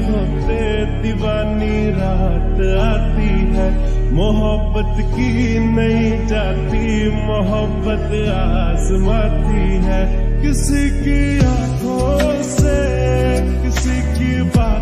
होते दीवानी रात आती है। मोहब्बत की नहीं जाती, मोहब्बत आजमाती है। किसी की आंखों से किसी की बात